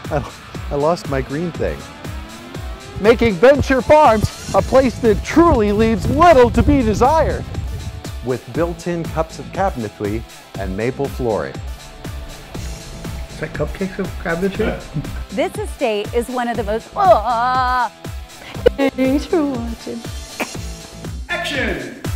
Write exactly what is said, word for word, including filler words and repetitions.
I, I lost my green thing. Making Venture Farms a place that truly leaves little to be desired, with built-in cups of cabinetry and maple flooring. Is that cupcakes of cabinetry? This estate is one of the most. Uh, Thanks for watching. Action!